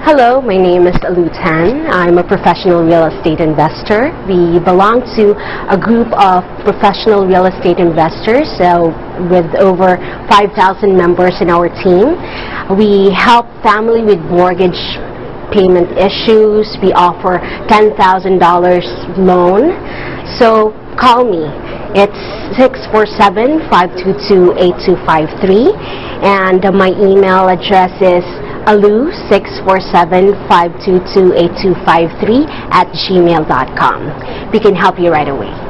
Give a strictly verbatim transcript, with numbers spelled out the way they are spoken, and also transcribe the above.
Hello, my name is Alou. I'm a professional real estate investor. We belong to a group of professional real estate investors uh, with over five thousand members in our team. We help family with mortgage payment issues. We offer ten thousand dollars loan. So call me. It's six four seven, five two two, eight two five three, and uh, my email address is alou six four seven, five two two, eight two five three at gmail dot com. We can help you right away.